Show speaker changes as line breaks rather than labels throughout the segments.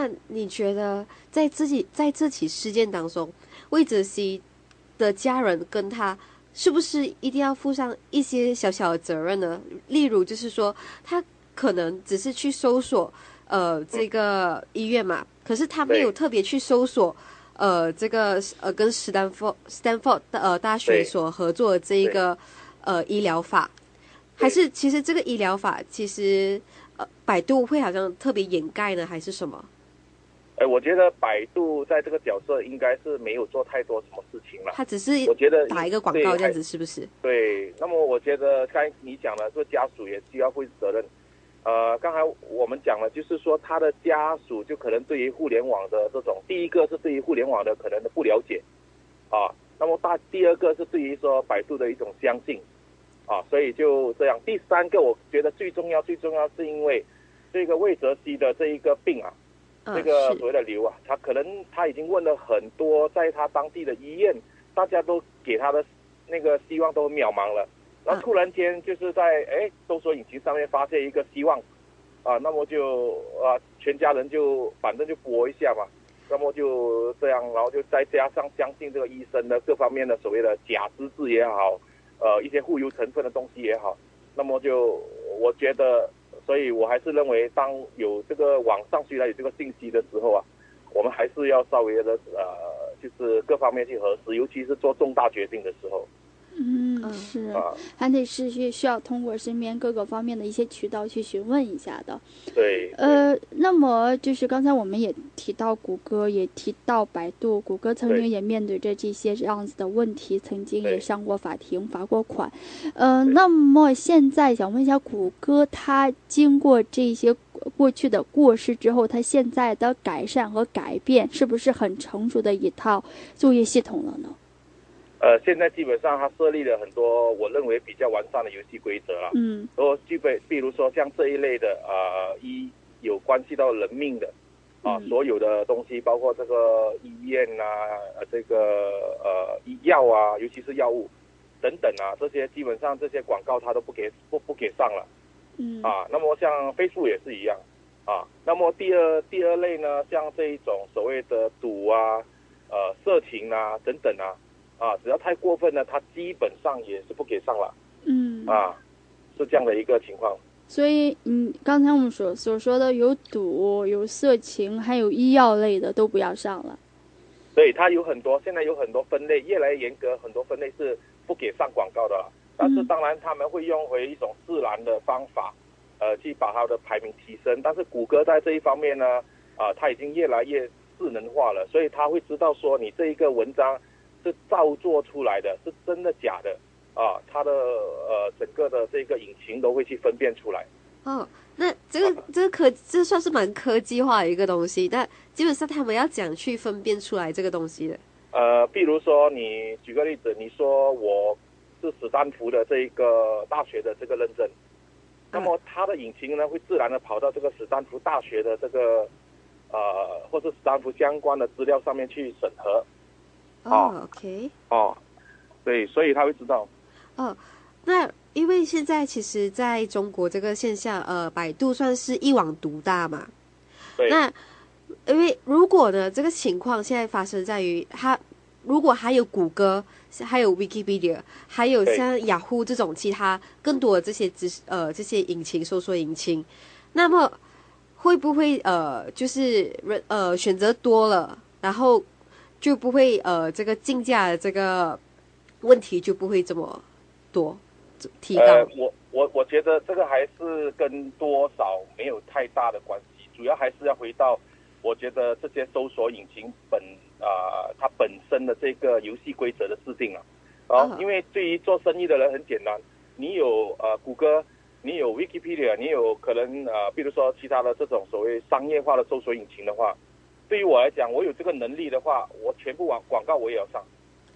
那你觉得在这起事件当中，魏则西的家人跟他是不是一定要负上一些小小的责任呢？例如，就是说他可能只是去搜索这个医院嘛，可是他没有特别去搜索这个跟斯坦福大学所合作的这一个医疗法，还是其实这个医疗法其实百度会好像特别掩盖呢，还是什么？
我觉得百度在这个角色应该是没有做太多什么事情了，
他只是
我觉得
打一个广告这样子，是不是？
对，那么我觉得刚才你讲了，说家属也需要负责任。刚才我们讲了，就是说他的家属就可能对于互联网的这种，第一个是对于互联网的可能的不了解啊，那么第二个是对于说百度的一种相信啊，所以就这样。第三个我觉得最重要是因为这个魏则西的这一个病啊，这个所谓的瘤啊，他已经问了很多，在他当地的医院，大家都给他的那个希望都渺茫了。然后突然间就是在搜索引擎上面发现一个希望啊，那么就全家人就反正就搏一下嘛，那么就这样，然后就再加上相信这个医生的各方面的所谓的假资质也好，一些忽悠成分的东西也好，那么就我觉得，所以我还是认为，当有这个网上虽然有这个信息的时候啊，我们还是要稍微的就是各方面去核实，尤其是做重大决定的时候。
是，还得是需要通过身边各个方面的一些渠道去询问一下的。
对。
那么就是刚才我们也提到谷歌，也提到百度，谷歌曾经也面对着这些这样子的问题，曾经也上过法庭，罚过款。那么现在想问一下，谷歌它经过这些过去的过失之后，它现在的改善和改变，是不是很成熟的一套作业系统了呢？
现在基本上它设立了很多我认为比较完善的游戏规则了。然后比如说像这一类的有关系到人命的所有的东西，包括这个医院啊，这个医药啊，尤其是药物等等啊，这些基本上这些广告它都不给上了。那么像Facebook也是一样那么第二类呢，像这一种所谓的赌啊、色情啊等等只要太过分了，它基本上也是不给上了。是这样的一个情况。
所以刚才我们所说的有赌、有色情，还有医药类的都不要上了。
对，它有很多，现在有很多分类越来越严格，很多分类是不给上广告的了。但是当然他们会用回一种自然的方法，去把它的排名提升。但是谷歌在这一方面呢，它已经越来越智能化了，所以他会知道说你这一个文章是造作出来的，是真的假的它的整个的这个引擎都会去分辨出来。
那这算是蛮科技化的一个东西，但基本上他们要怎样去分辨出来这个东西的？
比如说你举个例子，你说我是史丹福的这一个大学的这个认证，那么它的引擎呢会自然的跑到这个史丹福大学的这个或是史丹福相关的资料上面去审核。
OK。
对，所以他会知道。
那因为现在其实在中国这个现象，百度算是一网独大嘛。
对。
那因为如果呢这个情况现在发生在于它，如果还有谷歌，还有 Wikipedia， 还有像雅虎这种其他更多的这些这些引擎搜索引擎，那么会不会就是选择多了，然后就不会这个竞价的这个问题就不会这么多提高？
我觉得这个还是跟多少没有太大的关系，主要还是要回到我觉得这些搜索引擎它本身的这个游戏规则的制定因为对于做生意的人很简单，你有谷歌，你有 Wikipedia， 你有可能比如说其他的这种所谓商业化的搜索引擎的话，对于我来讲，我有这个能力的话，我全部广告我也要上。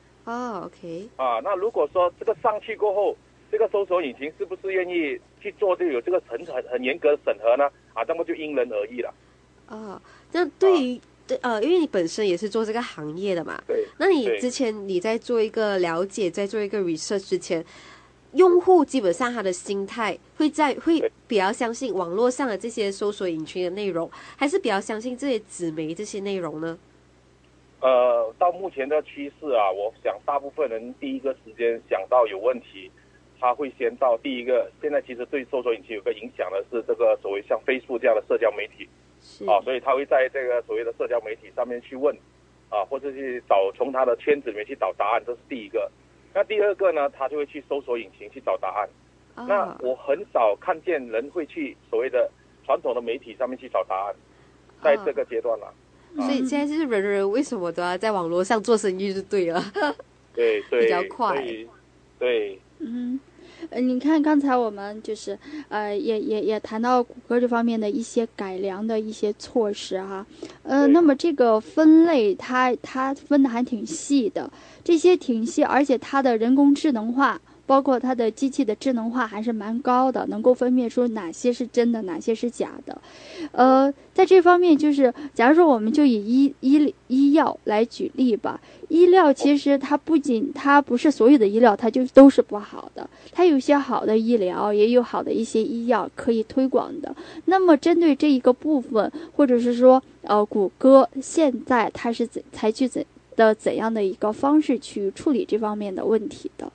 OK。
那如果说这个上去过后，这个搜索引擎是不是愿意去做这个有这个很严格的审核呢？那么就因人而异了。
那对于因为你本身也是做这个行业的嘛，
对。
那你之前你在做一个了解，在做一个 research 之前， 用户基本上他的心态会比较相信网络上的这些搜索引擎的内容，还是比较相信这些纸媒这些内容呢？
到目前的趋势啊，我想大部分人第一个时间想到有问题，他会先到第一个。现在其实对搜索引擎有个影响的是这个所谓像 Facebook 这样的社交媒体啊，所以他会在这个所谓的社交媒体上面去问啊，或者去从他的圈子里面去找答案，这是第一个。那第二个呢，他就会去搜索引擎去找答案。那我很少看见人会去所谓的传统的媒体上面去找答案，在这个阶段了。
所以现在就是人为什么都要在网络上做生意就对了。
对对，
比较快。
对。
你看刚才我们就是也谈到谷歌这方面的一些改良的一些措施哈。那么这个分类它分的还挺细的，这些挺细，而且它的人工智能化，包括它的机器的智能化还是蛮高的，能够分辨出哪些是真的，哪些是假的。在这方面，就是假如说我们就以医药来举例吧，医疗其实它不是所有的医疗它就都是不好的，它有些好的医疗，也有好的一些医药可以推广的。那么针对这一个部分，或者是说谷歌现在它是采取怎样的一个方式去处理这方面的问题的？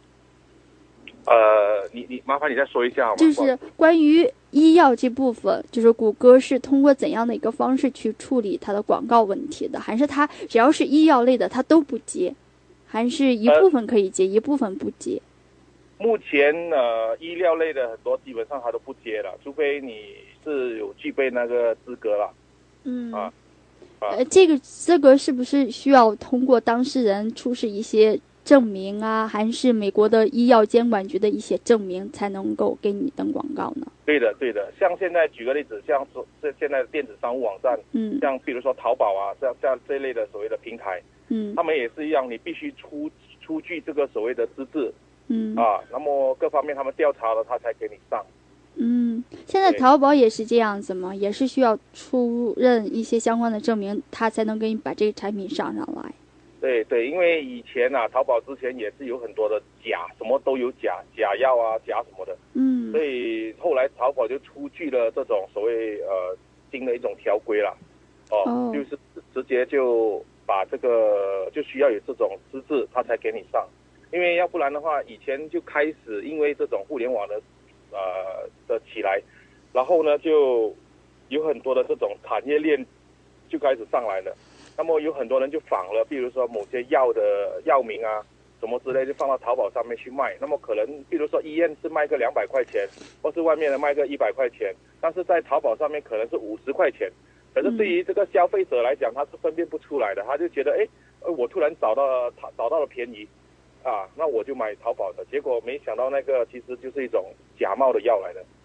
你麻烦你再说一下好吗？
就是关于医药这部分，就是谷歌是通过怎样的一个方式去处理它的广告问题的？还是它只要是医药类的它都不接，还是一部分可以接，一部分不接？
目前医疗类的很多基本上它都不接了，除非你是有具备那个资格了。
这个资格是不是需要通过当事人出示一些证明啊，还是美国的医药监管局的一些证明才能够给你登广告呢？
对的，像现在举个例子，像现在的电子商务网站，像比如说淘宝啊，像这类的所谓的平台，他们也是一样，你必须出具这个所谓的资质，那么各方面他们调查了，他才给你上。
现在淘宝也是这样子吗？也是需要出任一些相关的证明，他才能给你把这个产品上来。
对，因为以前淘宝之前也是有很多的假，什么都有假药啊，假什么的。所以后来淘宝就出具了这种所谓新的一种条规了。就是直接就把这个就需要有这种资质，他才给你上。因为要不然的话，以前就开始因为这种互联网的起来，然后呢就有很多的这种产业链就开始上来了。那么有很多人就仿了，比如说某些药的药名啊，什么之类，就放到淘宝上面去卖。那么可能，比如说医院是卖个200块钱，或是外面的卖个100块钱，但是在淘宝上面可能是50块钱。可是对于这个消费者来讲，他是分辨不出来的，他就觉得，我突然找到了便宜，那我就买淘宝的。结果没想到那个其实就是一种假冒的药来的。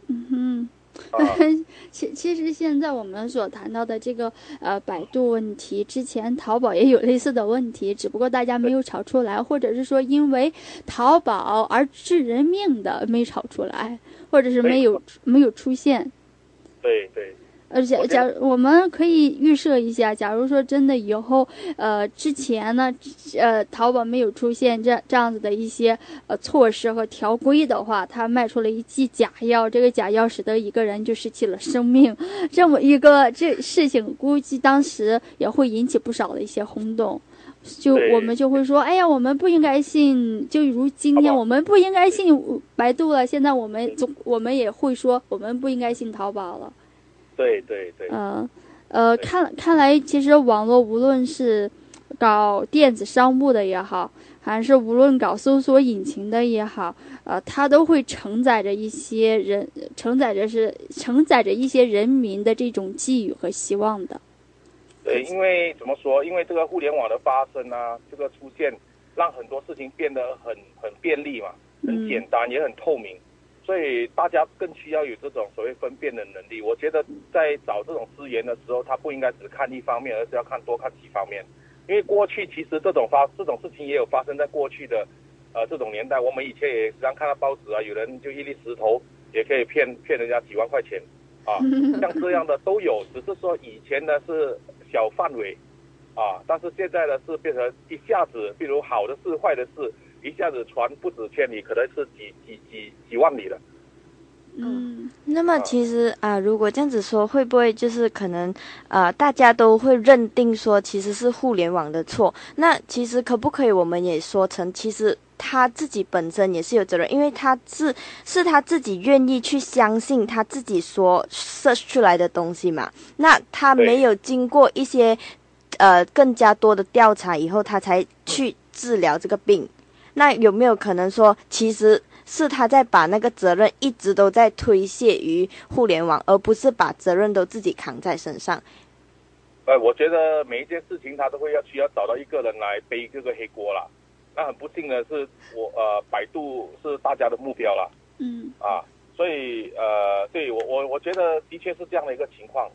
其实现在我们所谈到的这个百度问题，之前淘宝也有类似的问题，只不过大家没有炒出来，或者是说因为淘宝而致人命的没炒出来，或者是没有出现。
对。
而且我们可以预设一下，假如说真的以后之前呢淘宝没有出现这样子的一些措施和条规的话，他卖出了一剂假药，这个假药使得一个人就失去了生命，这么一个事情，估计当时也会引起不少的一些轰动。我们就会说，哎呀，我们不应该信，就如今天我们不应该信百度了，现在我们也会说我们不应该信淘宝了。
对。
看来其实网络无论是搞电子商务的也好，还是无论搞搜索引擎的也好，它都会承载着一些人民的这种寄语和希望的。
对，因为怎么说？因为这个互联网的发生啊，这个出现，让很多事情变得很便利嘛，很简单，也很透明。所以大家更需要有这种所谓分辨的能力。我觉得在找这种资源的时候，他不应该只看一方面，而是要多看几方面。因为过去其实这种事情也有发生在过去的这种年代。我们以前也时常看到报纸啊，有人就一粒石头也可以骗人家几万块钱像这样的都有，只是说以前呢是小范围但是现在呢是变成一下子，比如好的事坏的事一下子传不止千里，可能是几万里了。
那么其实如果这样子说，会不会就是可能大家都会认定说其实是互联网的错？那其实可不可以我们也说成，其实他自己本身也是有责任，因为他是他自己愿意去相信他自己所 search 出来的东西嘛？那他没有经过一些更加多的调查以后，他才去治疗这个病。那有没有可能说，其实是他在把那个责任一直都在推卸于互联网，而不是把责任都自己扛在身上？
我觉得每一件事情他都会需要找到一个人来背这个黑锅啦。那很不幸的是，百度是大家的目标啦。所以对我觉得的确是这样的一个情况。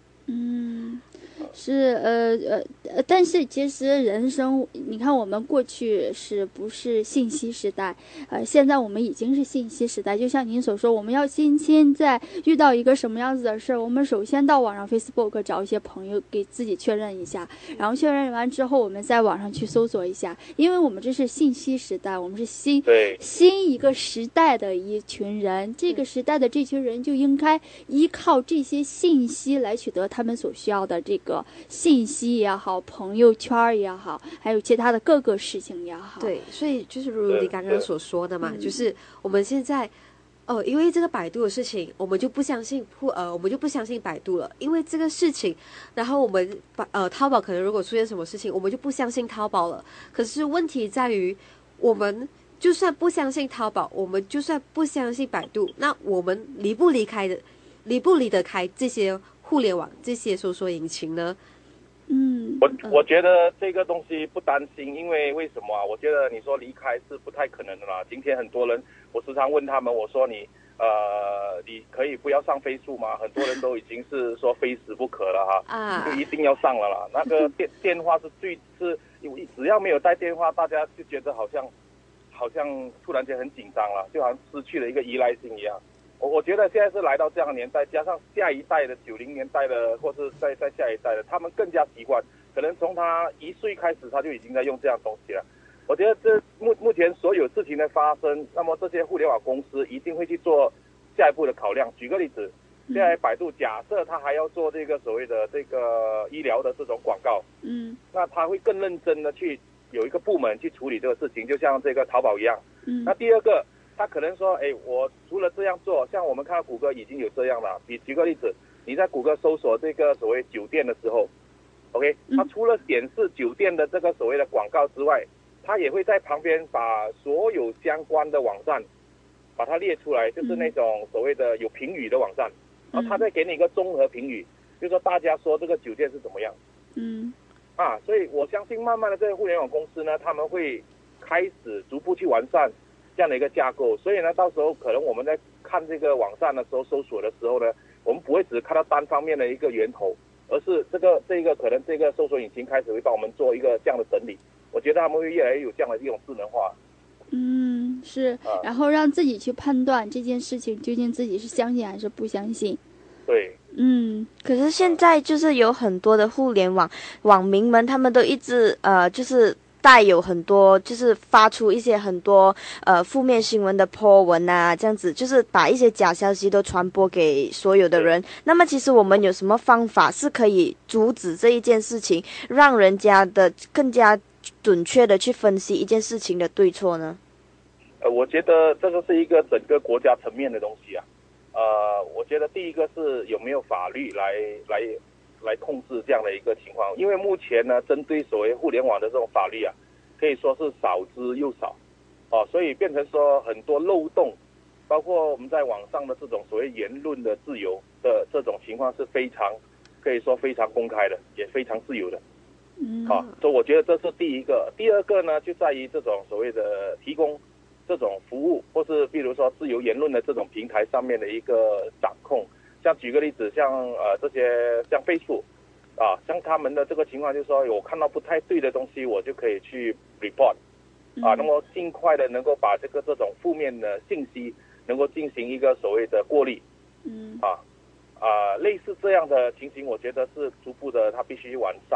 是但是其实人生，你看我们过去是不是信息时代？现在我们已经是信息时代。就像您所说，我们要现在遇到一个什么样子的事儿，我们首先到网上 Facebook 找一些朋友给自己确认一下，然后确认完之后，我们在网上去搜索一下，因为我们这是信息时代，我们是新一个时代的一群人，这个时代的这群人就应该依靠这些信息来取得他们所需要的这个信息也好，朋友圈也好，还有其他的各个事情也好。
对，所以就是如你刚刚所说的嘛，就是我们现在因为这个百度的事情，我们就不相信百度了，因为这个事情，然后我们淘宝可能如果出现什么事情，我们就不相信淘宝了。可是问题在于，我们就算不相信淘宝，我们就算不相信百度，那我们离不离得开这些互联网这些搜索引擎呢？
我觉得这个东西不担心，因为为什么啊？我觉得你说离开是不太可能的啦。今天很多人，我时常问他们，我说你可以不要上飞速吗？很多人都已经是说非死不可了哈，就一定要上了啦。那个电话是只要没有带电话，大家就觉得好像突然间很紧张了，就好像失去了一个依赖性一样。我觉得现在是来到这样的年代，加上下一代的90年代的，或是在下一代的，他们更加习惯，可能从他1岁开始，他就已经在用这样东西了。我觉得这目前所有事情的发生，那么这些互联网公司一定会去做下一步的考量。举个例子，现在百度假设他还要做这个所谓的这个医疗的这种广告，那他会更认真的去有一个部门去处理这个事情，就像这个淘宝一样。那第二个，他可能说，我除了这样做，像我们看到谷歌已经有这样了。举个例子，你在谷歌搜索这个所谓酒店的时候 ，OK， 它除了显示酒店的这个所谓的广告之外，它也会在旁边把所有相关的网站把它列出来，就是那种所谓的有评语的网站，然后它再给你一个综合评语，就是说大家说这个酒店是怎么样。所以我相信慢慢的这个互联网公司呢，他们会开始逐步去完善这样的一个架构，所以呢，到时候可能我们在看这个网站的时候，搜索的时候呢，我们不会只看到单方面的一个源头，而是这个可能这个搜索引擎开始会帮我们做一个这样的整理。我觉得他们会越来越有这样的一种智能化。
是，然后让自己去判断这件事情究竟自己是相信还是不相信。
对。
可是现在就是有很多的互联网网民们，他们都一直就是带有很多，就是发出一些很多负面新闻的 po 文啊，这样子就是把一些假消息都传播给所有的人。那么其实我们有什么方法是可以阻止这一件事情，让人家的更加准确的去分析一件事情的对错呢？
我觉得这个是一个整个国家层面的东西啊。我觉得第一个是有没有法律来控制这样的一个情况，因为目前呢，针对所谓互联网的这种法律啊，可以说是少之又少，所以变成说很多漏洞，包括我们在网上的这种所谓言论的自由的这种情况是非常，可以说非常公开的，也非常自由的。所以我觉得这是第一个。第二个呢，就在于这种所谓的提供这种服务，或是比如说自由言论的这种平台上面的一个掌控。像举个例子，像这些像Facebook像他们的这个情况，就是说我看到不太对的东西，我就可以去 report 那么尽快的能够把这种负面的信息能够进行一个所谓的过滤。类似这样的情形，我觉得是逐步的，它必须完善了。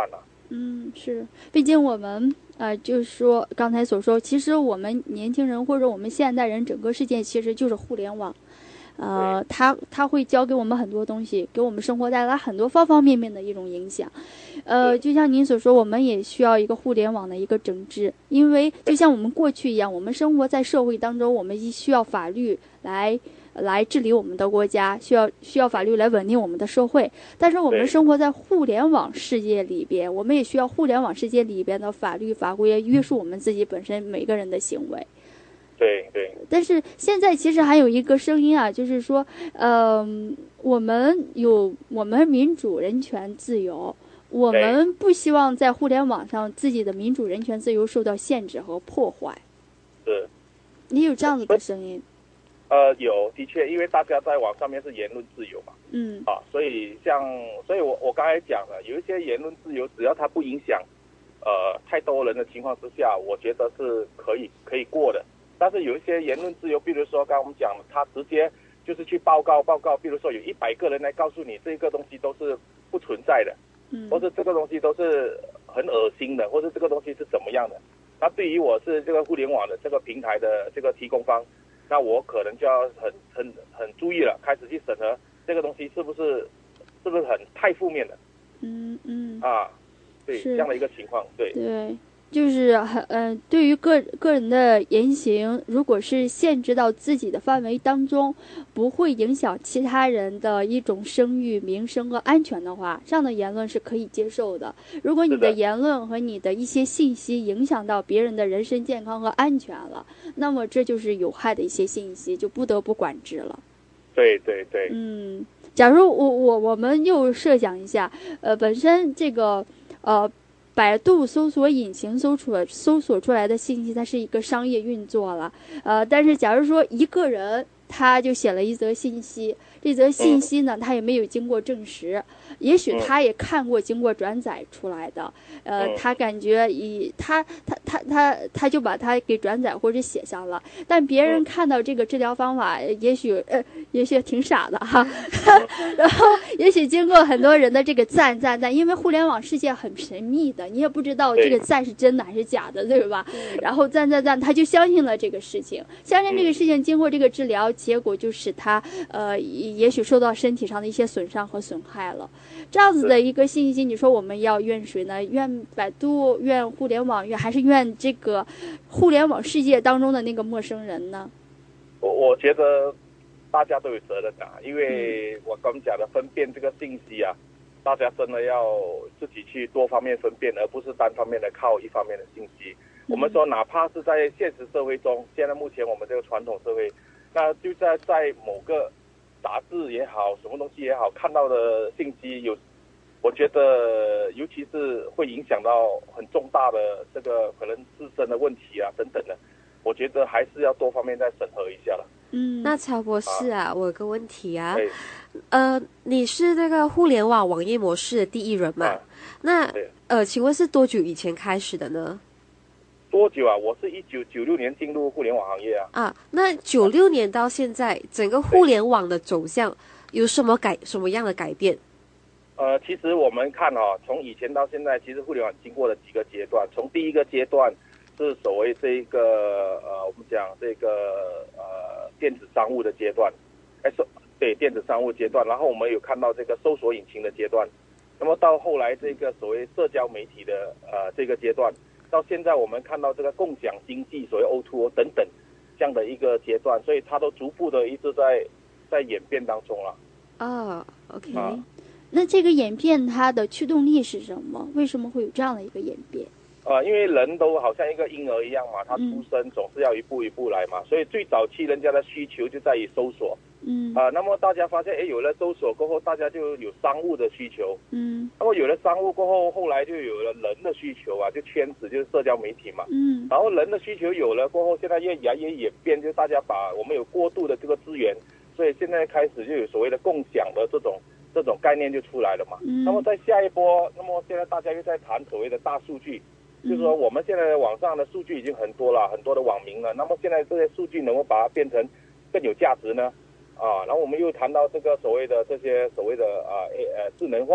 是，毕竟我们就是说刚才所说，其实我们年轻人或者我们现代人整个世界其实就是互联网。它会教给我们很多东西，给我们生活带来很多方方面面的一种影响。就像您所说，我们也需要一个互联网的一个整治，因为就像我们过去一样，我们生活在社会当中，我们需要法律来治理我们的国家，需要法律来稳定我们的社会。但是我们生活在互联网世界里边，我们也需要互联网世界里边的法律法规约束我们自己本身每个人的行为。
对。
但是现在其实还有一个声音啊，就是说，我们民主、人权、自由，我们不希望在互联网上自己的民主、人权、自由受到限制和破坏。
是。
你有这样子的声音？
有，的确，因为大家在网上面是言论自由嘛。所以我刚才讲了，有一些言论自由，只要它不影响太多人的情况之下，我觉得是可以过的。但是有一些言论自由，比如说刚刚我们讲了，他直接就是去报告，比如说有100个人来告诉你这个东西都是不存在的，或者这个东西都是很恶心的，或者这个东西是怎么样的。那对于我是这个互联网的这个平台的这个提供方，那我可能就要很注意了，开始去审核这个东西是不是很太负面了。对，这样的一个情况。对。
就是对于个人的言行，如果是限制到自己的范围当中，不会影响其他人的一种声誉、名声和安全的话，这样的言论是可以接受的。如果你的言论和你的一些信息影响到别人的人身健康和安全了，那么这就是有害的一些信息，就不得不管制了。对。假如我们又设想一下，本身这个百度搜索引擎搜索出来的信息，它是一个商业运作了，但是假如说一个人他就写了一则信息，这则信息呢，他也没有经过证实，也许他也看过经过转载出来的，他感觉他就把它给转载或者写上了，但别人看到这个治疗方法，也许挺傻的哈，然后也许经过很多人的这个赞，因为互联网世界很神秘的，你也不知道这个赞是真的还是假的，对吧？然后赞，他就相信了这个事情，经过这个治疗，结果就使他也许受到身体上的一些损伤和损害了。这样子的一个信息，你说我们要怨谁呢？怨百度，怨互联网，还是怨这个互联网世界当中的那个陌生人呢？
我觉得大家都有责任啊，因为我刚讲的分辨这个信息啊，大家真的要自己去多方面分辨，而不是单方面的靠一方面的信息。我们说，哪怕是在现实社会中，现在目前我们这个传统社会，那就在某个杂志也好，什么东西也好，看到的信息我觉得尤其是会影响到很重大的这个可能自身的问题啊等等的，我觉得还是要多方面再审核一下了。
那曹博士啊，我有个问题啊，你是那个互联网网页模式的第一人嘛？那请问是多久以前开始的呢？
多久啊？我是1996年进入互联网行业啊。
那96年到现在，整个互联网的走向有什么样的改变？
其实我们看从以前到现在，其实互联网经过了几个阶段。从第一个阶段是所谓这一个我们讲这个电子商务的阶段，对，电子商务阶段。然后我们有看到这个搜索引擎的阶段，那么到后来这个所谓社交媒体的这个阶段。到现在我们看到这个共享经济，所谓 O2O 等等这样的一个阶段，所以它都逐步的一直在演变当中了。
OK。那这个演变它的驱动力是什么？为什么会有这样的一个演变？
因为人都好像一个婴儿一样嘛，他出生总是要一步一步来嘛，所以最早期人家的需求就在于搜索。那么大家发现，有了搜索过后，大家就有商务的需求。那么有了商务过后，后来就有了人的需求啊，就圈子就是社交媒体嘛。然后人的需求有了过后，现在越来越演变，就大家把我们有过度的这个资源，所以现在开始就有所谓的共享的这种概念就出来了嘛。那么在下一波，那么现在大家又在谈所谓的大数据。就是说，我们现在网上的数据已经很多了，很多的网民了。那么现在这些数据能够把它变成更有价值呢？然后我们又谈到这个所谓的这些所谓的智能化，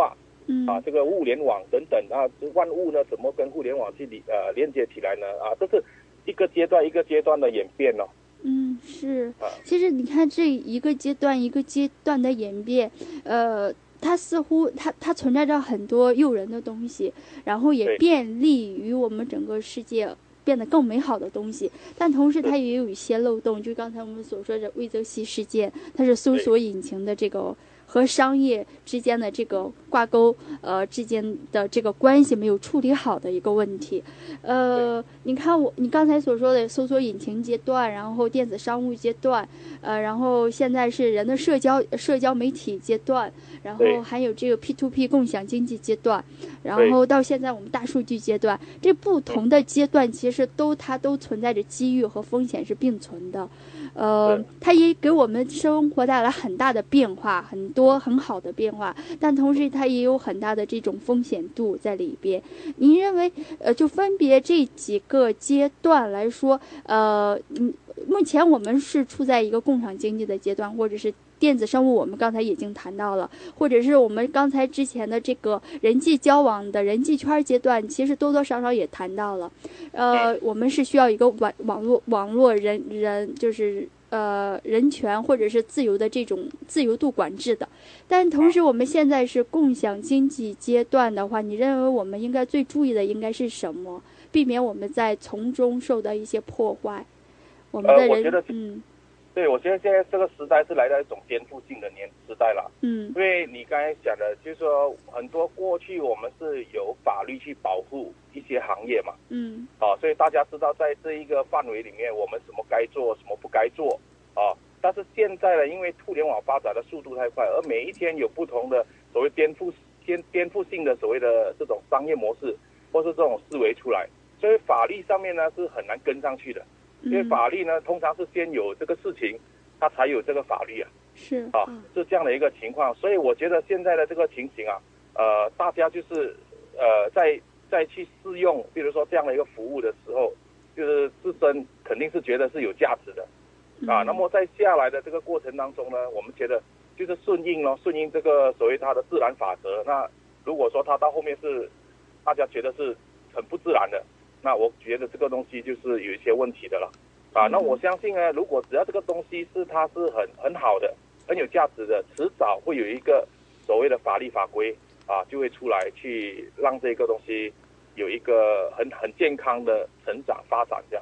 这个物联网等等啊，万物呢怎么跟互联网去连接起来呢？这是一个阶段一个阶段的演变哦。
是。其实你看这一个阶段一个阶段的演变，它似乎它存在着很多诱人的东西，然后也便利于我们整个世界变得更美好的东西，但同时它也有一些漏洞，就刚才我们所说的魏则西事件，它是搜索引擎的这个和商业之间的这个挂钩，之间的这个关系没有处理好的一个问题。你看你刚才所说的搜索引擎阶段，然后电子商务阶段，然后现在是人的社交媒体阶段，然后还有这个 P2P 共享经济阶段，然后到现在我们大数据阶段，这不同的阶段其实它都存在着机遇和风险是并存的。它也给我们生活带来很大的变化，很多很好的变化，但同时它也有很大的这种风险度在里边。您认为就分别这几个阶段来说，目前我们是处在一个共享经济的阶段，或者是电子商务我们刚才已经谈到了，或者是我们刚才之前的这个人际交往的人际圈阶段，其实多多少少也谈到了。我们是需要一个网络人就是人权或者是自由的这种自由度管制的。但同时我们现在是共享经济阶段的话，你认为我们应该最注意的应该是什么，避免我们在从中受到一些破坏？我们的人
我觉得对，我觉得现在这个时代是来到一种颠覆性的时代了。因为你刚才讲的，就是说很多过去我们是有法律去保护一些行业嘛。所以大家知道在这一个范围里面，我们什么该做，什么不该做但是现在呢，因为互联网发展的速度太快，而每一天有不同的所谓颠覆性的所谓的这种商业模式或是这种思维出来，所以法律上面呢是很难跟上去的。因为法律呢，通常是先有这个事情，它才有这个法律是这样的一个情况。所以我觉得现在的这个情形大家就是再去试用，比如说这样的一个服务的时候，就是自身肯定是觉得是有价值的那么在下来的这个过程当中呢，我们觉得就是顺应这个所谓它的自然法则。那如果说它到后面是大家觉得是很不自然的，那我觉得这个东西就是有一些问题的了那我相信呢，如果只要这个东西它是很好的，很有价值的，迟早会有一个所谓的法律法规就会出来去让这个东西有一个很健康的成长发展这样。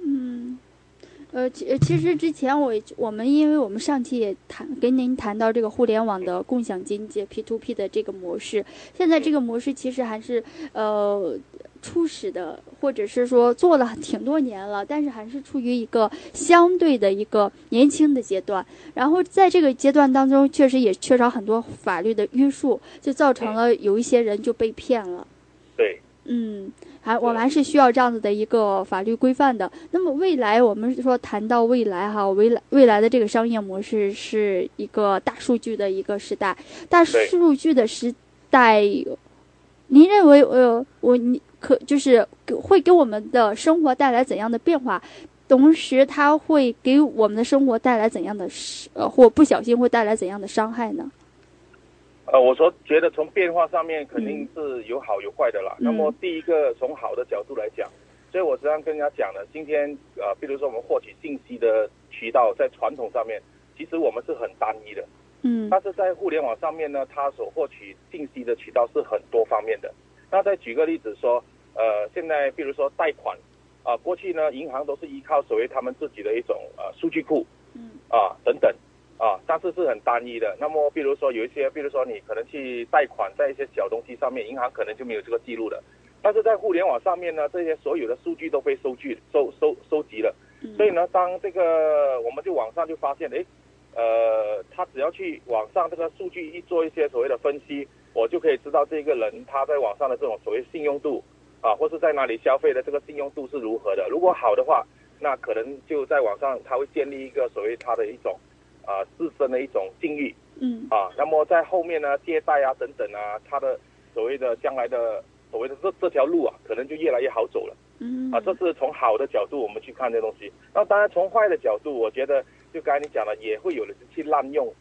其实之前我们因为我们上期也跟您谈到这个互联网的共享经济 P2P 的这个模式，现在这个模式其实还是初始的，或者是说做了挺多年了，但是还是处于一个相对的一个年轻的阶段。然后在这个阶段当中，确实也缺少很多法律的约束，就造成了有一些人就被骗了。
对，
我们还是需要这样子的一个法律规范的。那么未来我们说谈到未来未来的这个商业模式是一个大数据的一个时代，大数据的时代，您认为就是会给我们的生活带来怎样的变化？同时它会给我们的生活带来怎样的或不小心会带来怎样的伤害呢？
我说觉得从变化上面肯定是有好有坏的啦。那么第一个从好的角度来讲，所以我经常跟人家讲的，今天比如说我们获取信息的渠道在传统上面，其实我们是很单一的。但是在互联网上面呢，它所获取信息的渠道是很多方面的。那再举个例子说，现在比如说贷款过去呢，银行都是依靠所谓他们自己的一种数据库等等但是是很单一的。那么比如说有一些，比如说你可能去贷款，在一些小东西上面，银行可能就没有这个记录了。但是在互联网上面呢，这些所有的数据都被收集了。所以呢，当这个我们就网上就发现，他只要去网上这个数据一做一些所谓的分析，我就可以知道这个人他在网上的这种所谓信用度或是在哪里消费的这个信用度是如何的。如果好的话，那可能就在网上他会建立一个所谓他的一种自身的一种境遇那么在后面呢，借贷等等他的所谓的将来的所谓的这条路可能就越来越好走了这是从好的角度我们去看这东西。那当然从坏的角度，我觉得就刚才你讲的，也会有人去滥用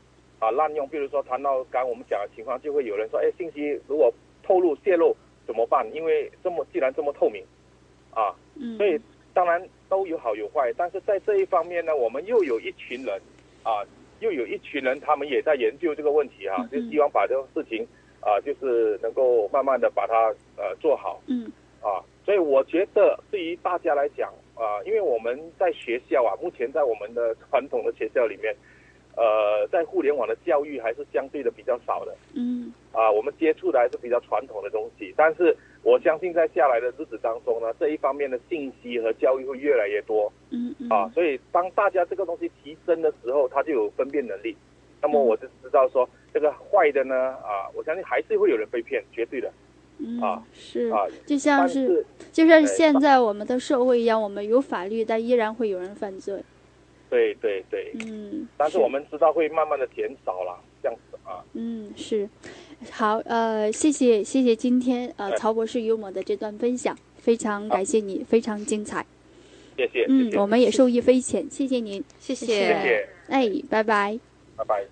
滥用，比如说谈到刚我们讲的情况，就会有人说，信息如果泄露怎么办？因为既然这么透明，所以当然都有好有坏，但是在这一方面呢，我们又有一群人，他们也在研究这个问题就希望把这个事情就是能够慢慢的把它做好。所以我觉得对于大家来讲因为我们在学校目前在我们的传统的学校里面，在互联网的教育还是相对的比较少的。我们接触的还是比较传统的东西，但是我相信在下来的日子当中呢，这一方面的信息和教育会越来越多。所以当大家这个东西提升的时候，他就有分辨能力。那么我就知道说，这个坏的呢，我相信还是会有人被骗，绝对的。
是就像现在我们的社会一样，我们有法律，但依然会有人犯罪。
对，但是我们知道会慢慢的减少了，这样子
是，好，谢谢今天曹博士幽默的这段分享，非常感谢你，非常精彩。
谢谢。
我们也受益匪浅，谢谢您，
谢谢。
拜拜。
拜拜。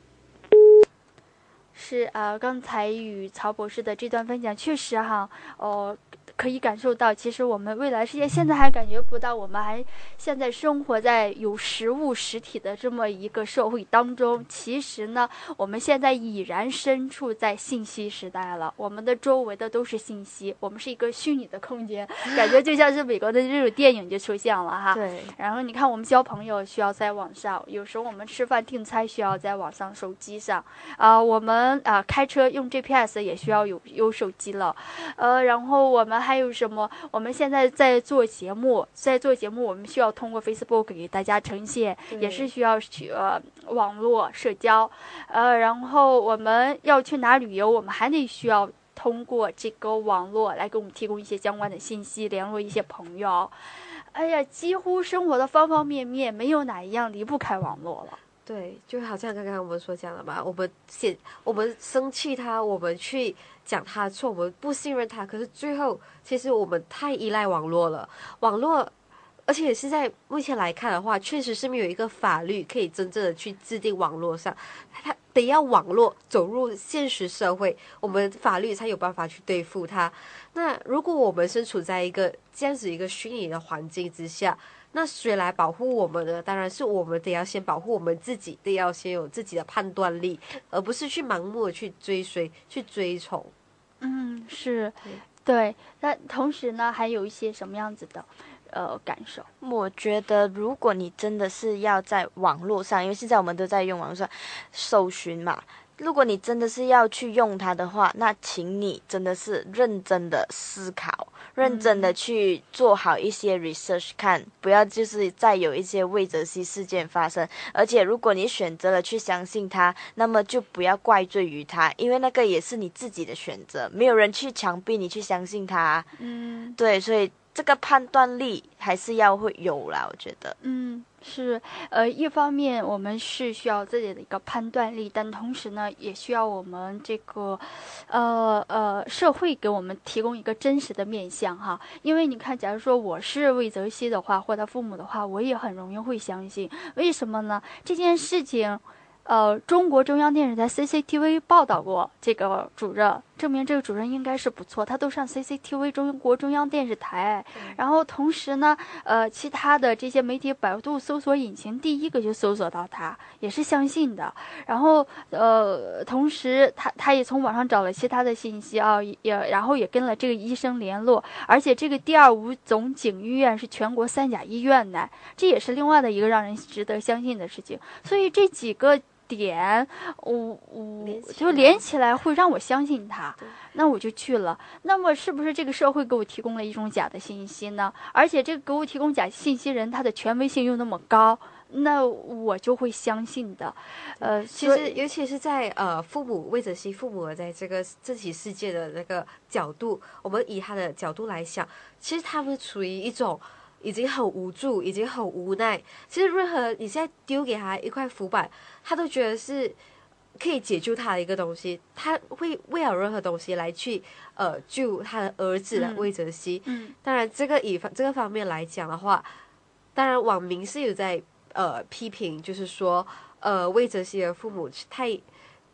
是刚才与曹博士的这段分享，确实可以感受到，其实我们未来世界现在还感觉不到，我们还现在生活在有实物实体的这么一个社会当中。其实呢，我们现在已然身处在信息时代了，我们的周围的都是信息，我们是一个虚拟的空间，感觉就像是美国的这种电影就出现了
对。
然后你看，我们交朋友需要在网上，有时候我们吃饭订餐需要在网上手机上，我们开车用 GPS 也需要有手机了，然后我们还有什么？我们现在在做节目，我们需要通过 Facebook 给大家呈现，也是需要网络社交，然后我们要去哪旅游，我们还得需要通过这个网络来给我们提供一些相关的信息，联络一些朋友。哎呀，几乎生活的方方面面，没有哪一样离不开网络了。
对，就好像刚刚我们所讲的吧，我们生气他，我们去讲他错，我们不信任他，可是最后其实我们太依赖网络了，而且是在目前来看的话，确实是没有一个法律可以真正的去制定网络上，它得要网络走入现实社会，我们法律才有办法去对付它。那如果我们身处在一个这样子一个虚拟的环境之下，那谁来保护我们呢？当然是我们得要先保护我们自己，得要先有自己的判断力，而不是去盲目的去追随、去追从。
是，对。那同时呢，还有一些什么样子的感受？
我觉得，如果你真的是要在网络上，因为现在我们都在用网络上搜寻嘛。如果你真的是要去用它的话，那请你真的是认真的思考，认真的去做好一些 research 看，不要就是再有一些魏则西事件发生。而且如果你选择了去相信他，那么就不要怪罪于他，因为那个也是你自己的选择，没有人去强逼你去相信他。对，所以这个判断力还是要会有啦，我觉得。
是，一方面我们是需要自己的一个判断力，但同时呢，也需要我们这个，社会给我们提供一个真实的面向哈。因为你看，假如说我是魏则西的话，或他父母的话，我也很容易会相信。为什么呢？这件事情，中国中央电视台 CCTV 报道过这个主任，证明这个主任应该是不错，他都上 CCTV 中国中央电视台。然后同时呢，其他的这些媒体百度搜索引擎第一个就搜索到他，也是相信的。然后同时他也从网上找了其他的信息然后也跟了这个医生联络，而且这个第二吴总警医院是全国3甲医院的，这也是另外的一个让人值得相信的事情。所以这几个点，我就连起来会让我相信他，那我就去了。那么是不是这个社会给我提供了一种假的信息呢？而且这个给我提供假信息人，他的权威性又那么高，那我就会相信的。
其实尤其是在魏则西父母在这起事件的那个角度，我们以他的角度来想，其实他们处于一种已经很无助，已经很无奈。其实任何你现在丢给他一块浮板，他都觉得是可以解救他的一个东西，他会为了任何东西来去救他的儿子的魏则西。当然这个方面来讲的话，当然网民是有在批评，就是说魏则西的父母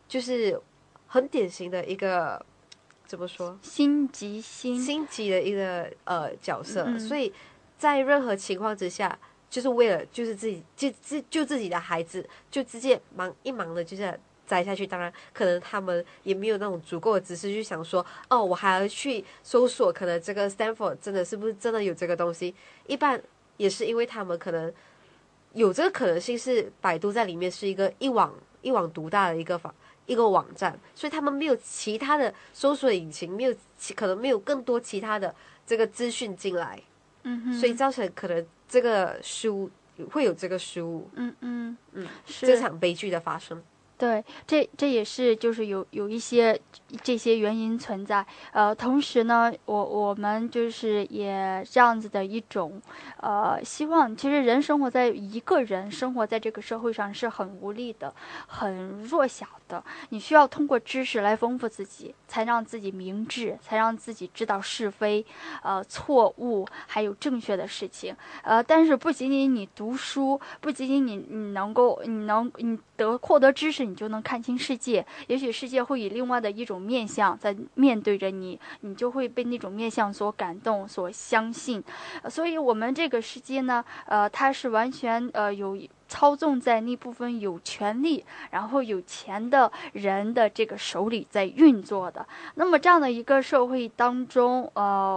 就是很典型的一个怎么说
心急
的一个角色，所以在任何情况之下，就是为了就是自己就自己的孩子，就直接忙的就是栽下去。当然可能他们也没有那种足够的知识去想说，哦，我还要去搜索可能这个 Stanford 真的是不是真的有这个东西。一般也是因为他们可能有这个可能性，是百度在里面是一网独大的一个网站，所以他们没有其他的搜索引擎，可能没有更多其他的这个资讯进来，所以造成可能这个会有这个失误，
是
这场悲剧的发生。
对，这也是就是有一些这些原因存在。同时呢，我们就是也这样子的一种希望。其实一个人生活在这个社会上是很无力的，很弱小的。你需要通过知识来丰富自己，才让自己明智，才让自己知道是非、错误，还有正确的事情。但是不仅仅你读书，不仅仅你获得知识，你就能看清世界。也许世界会以另外的一种面向在面对着你，你就会被那种面向所感动、所相信。所以我们这个世界呢，它是完全有操纵在那部分有权利然后有钱的人的这个手里在运作的。那么这样的一个社会当中，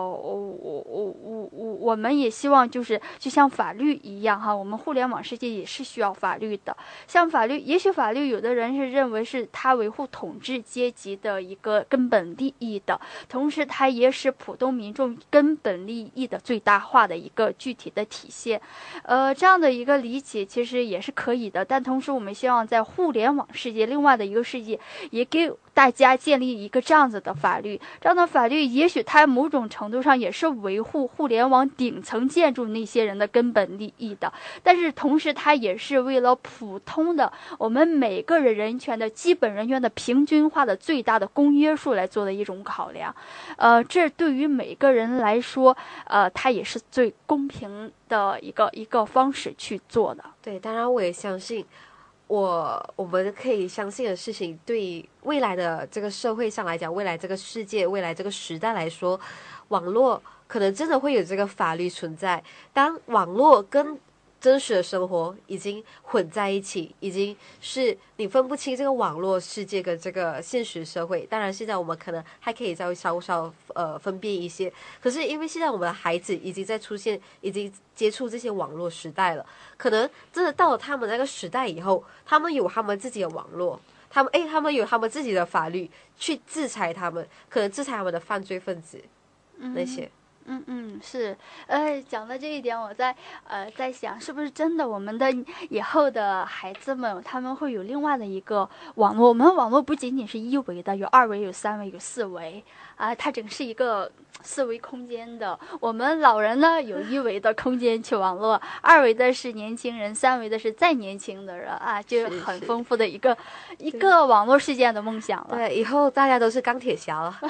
我们也希望就像法律一样哈，我们互联网世界也是需要法律的。像法律，也许法律有的人是认为是它维护统治阶级的一个根本利益的，同时它也是普通民众根本利益的最大化的一个具体的体现。这样的一个理解其实也是可以的，但同时我们希望在互联网世界另外的一个世界也给大家建立一个这样子的法律。这样的法律也许它某种程度上也是维护互联网顶层建筑那些人的根本利益的，但是同时它也是为了普通的我们每个人权的基本人权的平均化的最大的公约数来做的一种考量。这对于每个人来说，它也是最公平的一个方式去做的。
对，当然我也相信我们可以相信的事情，对于未来的这个社会上来讲，未来这个世界，未来这个时代来说，网络可能真的会有这个法律存在。当网络跟真实的生活已经混在一起，已经是你分不清这个网络世界跟这个现实社会。当然现在我们可能还可以稍分辨一些，可是因为现在我们的孩子已经已经接触这些网络时代了，可能真的到了他们那个时代以后，他们有他们自己的网络，他们有他们自己的法律去制裁他们，可能制裁他们的犯罪分子那些。
是，讲到这一点，我在想，是不是真的我们的以后的孩子们，他们会有另外的一个网络？我们网络不仅仅是一维的，有二维、有三维、有四维啊，它整是一个四维空间的。我们老人呢，有一维的空间去网络，二维的是年轻人，三维的是再年轻的人啊，就很丰富的一个网络世界的梦想了。
对，以后大家都是钢铁侠了。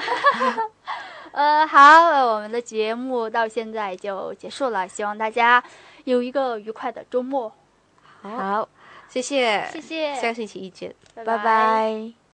好，我们的节目到现在就结束了，希望大家有一个愉快的周末。
好，谢谢，
谢谢，
下个星期一见，
拜
拜拜。